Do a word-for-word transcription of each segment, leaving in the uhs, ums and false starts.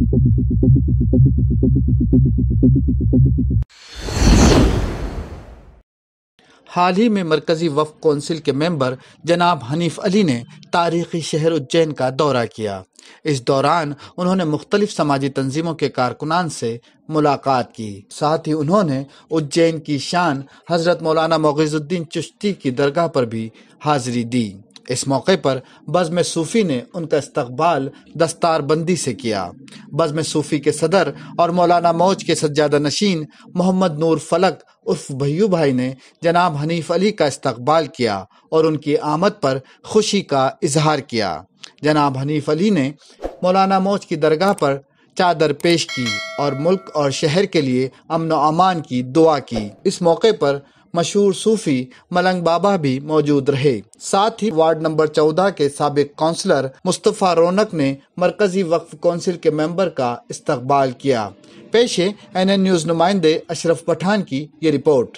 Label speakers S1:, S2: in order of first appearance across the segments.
S1: हाल ही में मरकजी वक्फ कौंसिल के मेंबर जनाब हनीफ अली ने तारीखी शहर उज्जैन का दौरा किया। इस दौरान उन्होंने मुख्तलिफ समाजी तंजीमों के कारकुनान से मुलाकात की। साथ ही उन्होंने उज्जैन की शान हजरत मौलाना मुग़ीज़ुद्दीन चिश्ती की दरगाह पर भी हाजिरी दी। इस मौके पर बज़्म सूफ़ी ने उनका इस्तकबाल दस्तारबंदी से किया। बज़्म सूफ़ी के सदर और मौलाना मौज के सज्जादा नशीन मोहम्मद नूर फलक उर्फ भैयू भाई ने जनाब हनीफ अली का इस्तकबाल किया और उनकी आमद पर खुशी का इजहार किया। जनाब हनीफ अली ने मौलाना मौज की दरगाह पर चादर पेश की और मुल्क और शहर के लिए अमन व अमान की दुआ की। इस मौके पर मशहूर सूफी मलंग बाबा भी मौजूद रहे। साथ ही वार्ड नंबर चौदह के साबिक काउंसलर मुस्तफ़ा रौनक ने मरकजी वक्फ कौंसिल के मेंबर का इस्तकबाल किया। पेश है एन एन न्यूज़ नुमाइंदे अशरफ पठान की ये रिपोर्ट।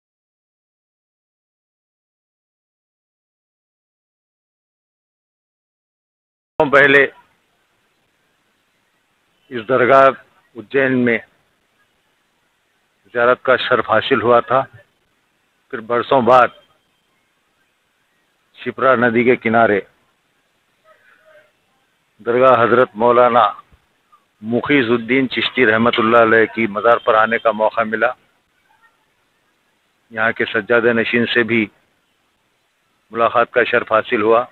S2: पहले इस दरगाह उज्जैन में ज़ियारत का शर्फ हासिल हुआ था। फिर बरसों बाद शिप्रा नदी के किनारे दरगाह हजरत मौलाना मुग़ीज़ुद्दीन चिश्ती रहमतुल्लाह अलैह की मज़ार पर आने का मौका मिला। यहाँ के सज्जादा नशीन से भी मुलाकात का शर्फ हासिल हुआ।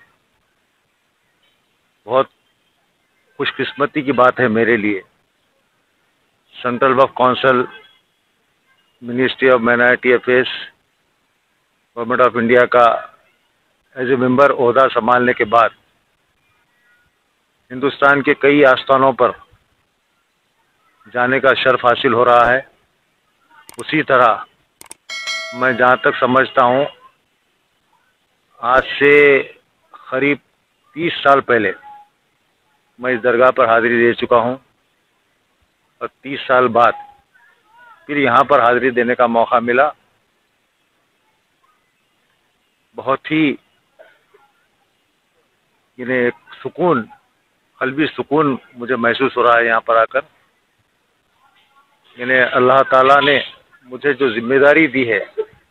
S2: बहुत खुशकिस्मती की बात है मेरे लिए। Central Waqf council, ministry of minority affairs, government of India का एज ए मेंबर ओहदा संभालने के बाद हिंदुस्तान के कई आस्थानों पर जाने का शर्फ हासिल हो रहा है। उसी तरह मैं जहाँ तक समझता हूँ, आज से करीब तीस साल पहले मैं इस दरगाह पर हाज़िरी दे चुका हूँ और तीस साल बाद फिर यहाँ पर हाज़िरी देने का मौका मिला। बहुत ही इन्हें एक सुकून, क़ल्बी सुकून मुझे महसूस हो रहा है यहाँ पर आकर। इन्हें अल्लाह ताला ने मुझे जो जिम्मेदारी दी है,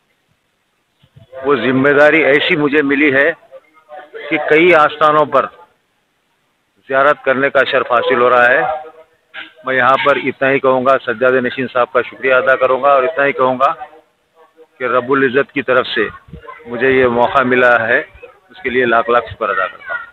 S2: वो जिम्मेदारी ऐसी मुझे मिली है कि कई आस्थानों पर ज़ियारत करने का शर्फ हासिल हो रहा है। मैं यहाँ पर इतना ही कहूँगा, सज्जादे नशीन साहब का शुक्रिया अदा करूँगा और इतना ही कहूँगा कि रब्बुल इज़्ज़त की तरफ से मुझे ये मौका मिला है, उसके लिए लाख लाख शुक्र अदा करता हूँ।